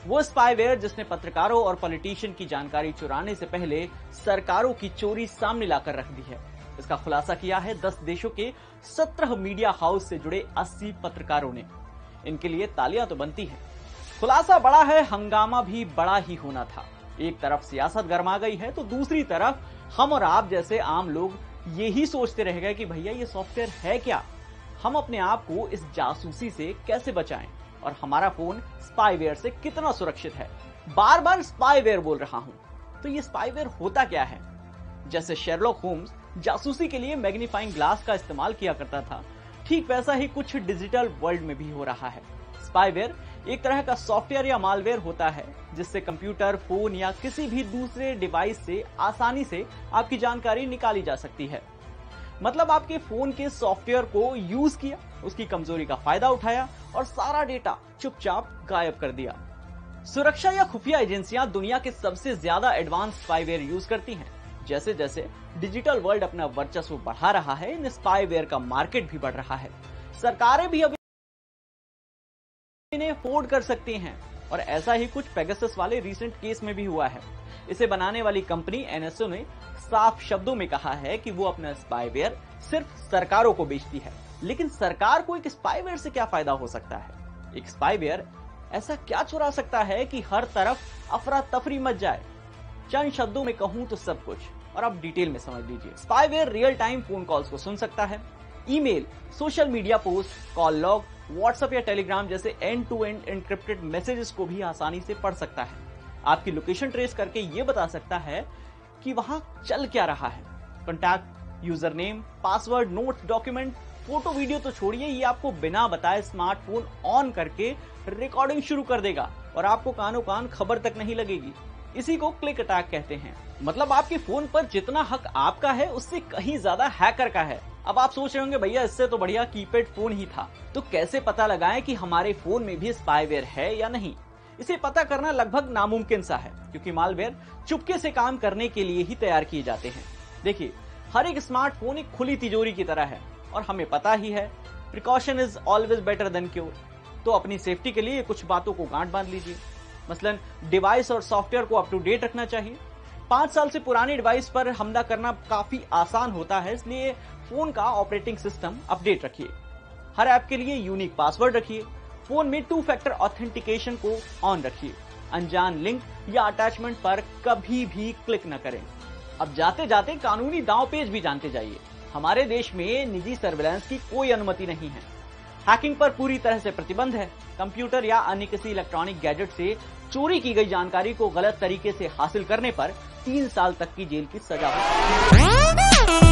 वो स्पाईवेयर जिसने पत्रकारों और पॉलिटिशियन की जानकारी चुराने से पहले सरकारों की चोरी सामने लाकर रख दी है। इसका खुलासा किया है 10 देशों के 17 मीडिया हाउस से जुड़े 80 पत्रकारों ने। इनके लिए तालियां तो बनती हैं। खुलासा बड़ा है, हंगामा भी बड़ा ही होना था। एक तरफ सियासत गरमा गई है तो दूसरी तरफ हम और आप जैसे आम लोग यही सोचते रह गए कि भैया ये सॉफ्टवेयर है क्या, हम अपने आप को इस जासूसी से कैसे बचाएं और हमारा फोन स्पाईवेयर से कितना सुरक्षित है। बार बार स्पाईवेयर बोल रहा हूं, तो ये स्पाईवेयर होता क्या है? जैसे शेरलॉक होम्स जासूसी के लिए मैग्नीफाइंग ग्लास का इस्तेमाल किया करता था, ठीक वैसा ही कुछ डिजिटल वर्ल्ड में भी हो रहा है। स्पाईवेयर एक तरह का सॉफ्टवेयर या मालवेयर होता है जिससे कंप्यूटर, फोन या किसी भी दूसरे डिवाइस से आसानी से आपकी जानकारी निकाली जा सकती है। मतलब आपके फोन के सॉफ्टवेयर को यूज किया, उसकी कमजोरी का फायदा उठाया और सारा डेटा चुपचाप गायब कर दिया। सुरक्षा या खुफिया एजेंसियां दुनिया के सबसे ज्यादा एडवांस स्पाईवेयर यूज करती हैं। जैसे जैसे डिजिटल वर्ल्ड अपना वर्चस्व बढ़ा रहा है, इन स्पाईवेयर का मार्केट भी बढ़ रहा है। सरकारें भी अब इन्हें अफोर्ड कर सकती हैं और ऐसा ही कुछ पेगासस वाले रीसेंट केस में भी हुआ है। इसे बनाने वाली कंपनी एनएसओ ने साफ शब्दों में कहा है कि वो अपना स्पाईवेयर सिर्फ सरकारों को बेचती है। लेकिन सरकार को एक स्पाईवेयर से क्या फायदा हो सकता है? एक स्पाईवेयर ऐसा क्या चुरा सकता है कि हर तरफ अफरा तफरी मच जाए? चंद शब्दों में कहूं तो सब कुछ, और आप डिटेल में समझ लीजिए। Spyware real time phone calls को सुन सकता है, email, social media post, call log, WhatsApp या टेलीग्राम जैसे end to end encrypted messages को भी आसानी से पढ़ सकता है। आपकी लोकेशन ट्रेस करके ये बता सकता है कि वहां चल क्या रहा है। Contact, user name, password, notes, document, photo video तो छोड़िए, ये आपको बिना बताए स्मार्टफोन ऑन करके रिकॉर्डिंग शुरू कर देगा और आपको कानों कान खबर तक नहीं लगेगी। इसी को क्लिक अटैक कहते हैं। मतलब आपके फोन पर जितना हक आपका है उससे कहीं ज्यादा हैकर का है। अब आप सोच रहे होंगे भैया इससे तो बढ़िया कीपैड फोन ही था, तो कैसे पता लगाएं कि हमारे फोन में भी स्पाईवेयर है या नहीं? इसे पता करना लगभग नामुमकिन सा है, क्योंकि मालवेयर चुपके से काम करने के लिए ही तैयार किए जाते हैं। देखिए, हर एक स्मार्टफोन एक खुली तिजोरी की तरह है और हमें पता ही है precaution is always better than cure. तो अपनी सेफ्टी के लिए कुछ बातों को गांठ बांध लीजिए। मसलन डिवाइस और सॉफ्टवेयर को अप टू डेट रखना चाहिए। 5 साल से पुराने डिवाइस पर हमला करना काफी आसान होता है, इसलिए फोन का ऑपरेटिंग सिस्टम अपडेट रखिए। हर ऐप के लिए यूनिक पासवर्ड रखिए। फोन में 2 फैक्टर ऑथेंटिकेशन को ऑन रखिए। अनजान लिंक या अटैचमेंट पर कभी भी क्लिक न करें। अब जाते जाते कानूनी दांवपेच भी जानते जाइए। हमारे देश में निजी सर्विलांस की कोई अनुमति नहीं है। हैकिंग पर पूरी तरह से प्रतिबंध है। कंप्यूटर या अन्य किसी इलेक्ट्रॉनिक गैजेट से चोरी की गई जानकारी को गलत तरीके से हासिल करने पर 3 साल तक की जेल की सजा हो सकती है।